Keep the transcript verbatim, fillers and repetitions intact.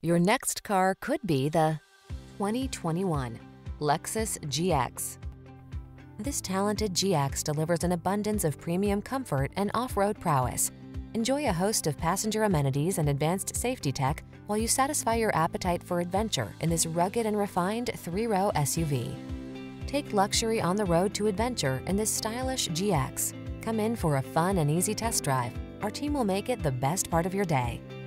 Your next car could be the twenty twenty-one Lexus G X. This talented G X delivers an abundance of premium comfort and off-road prowess. Enjoy a host of passenger amenities and advanced safety tech while you satisfy your appetite for adventure in this rugged and refined three-row S U V. Take luxury on the road to adventure in this stylish G X. Come in for a fun and easy test drive. Our team will make it the best part of your day.